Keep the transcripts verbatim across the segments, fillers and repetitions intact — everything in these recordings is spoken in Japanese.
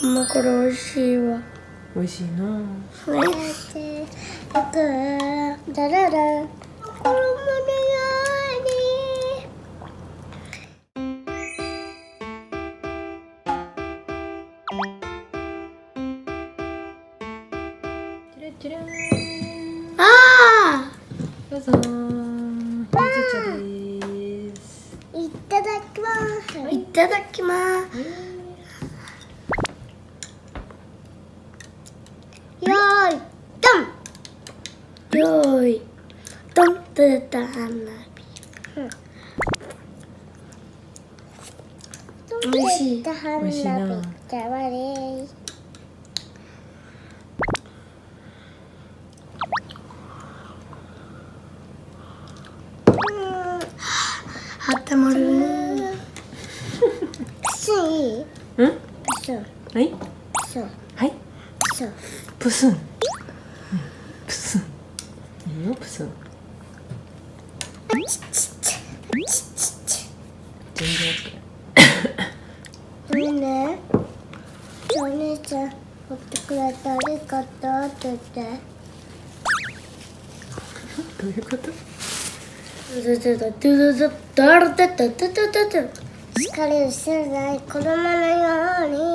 まこれ美味しいわ。 美味しいな。 だらら衣のように。 チラチラーン。 ああ。 どうぞー。ほうじ茶です。 いただきます。いただきます。よーい、ドン。よーい、ドンと出た花火。美味しい。 美味しいな。 はったまる。すいい。 うん？ そう。 はい。 そう。 はい。 そう。 プスン。うん、プスン。いいよ、プスン。全然 OK。ね。お姉ちゃん、持ってくれてありがとうって言って。 どういうこと？ 疲れを知らない子供のように。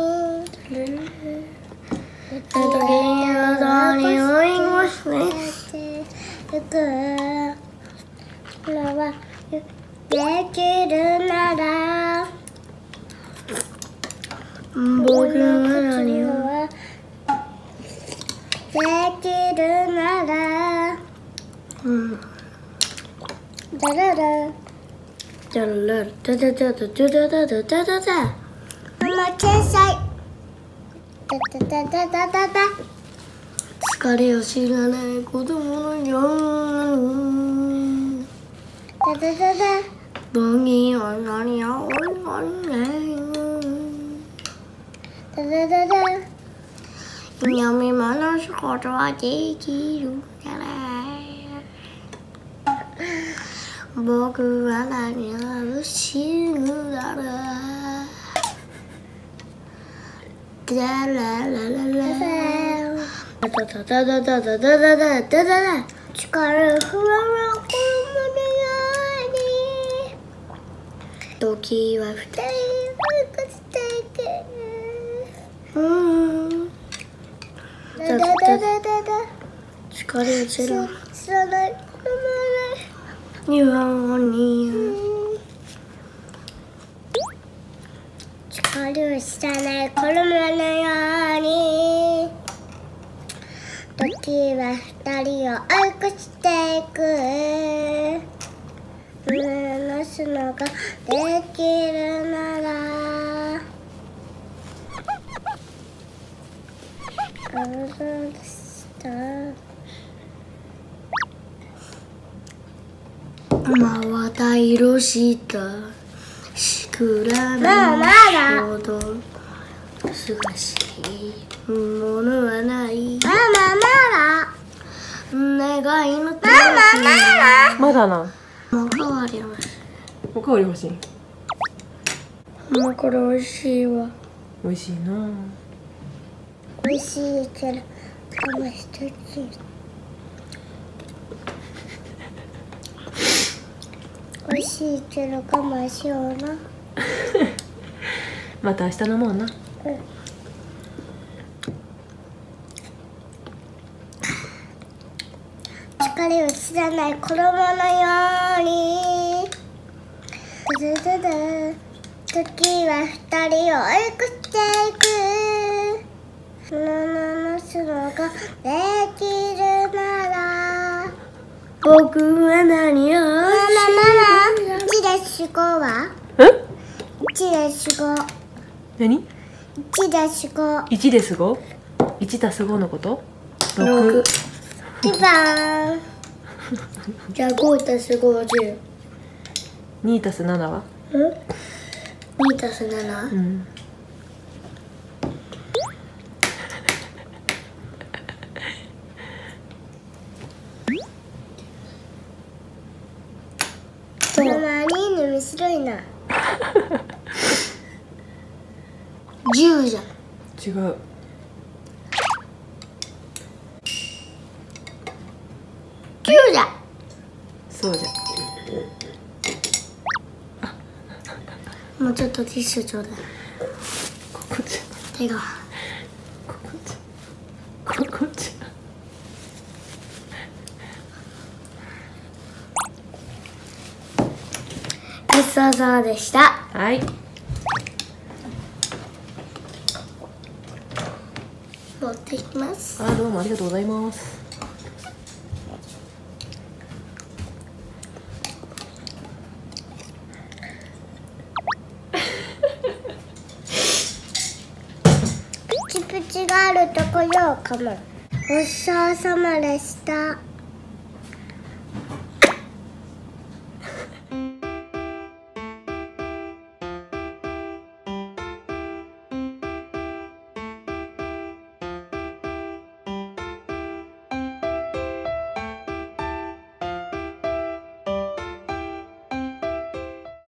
時々に追いますね。ゆくのはできるなら僕の何をできるならうんだららだららだだだだだだだだだだママ天才だだだだだだだ疲れを知らない子供のようにだだだだボギーは何をおいおいねだだだだ読み物すことはできるなら僕は何を死ぬだろうだららららだだだだだだだだだだだだ力をふわふわ子供のように時は二人追い越していくうんだだだだだだ疲れを知らない子供のように疲れを知らない子供のように時は二人を追い越していく話すのができるならありがとうでしたまた色したしくらないほどすがしいものはないママまだ願いの手まだな。 もう変わりますおかわり欲しい。 もうこれ美味しいわ美味しいな。 美味しいけど我慢してほしい美味しいけど我慢しようなまた明日飲もうな。 うん疲れを知らない子供のようにずずず時は二人を追い越していくのののすのができるなら僕は何をママママいちでしごはえ？ いちでしご何？ いちでしごいちですご？いちたすごのこと？ろく。 にばんじゃあごたすごはじゅうにたすななは？ うん？にたすなな？ うん。 ママに面白いなじゅうじゃん。 違う。 キュウだ。 そうじゃ。 もうちょっとティッシュちょうだい。 ここちゃん。 手が。 ここちゃん。ここちゃん。ごちそうさまでした。 はい。 持ってきます。 あ、どうもありがとうございます。 プチプチがあるところをかも。ごちそうさまでした。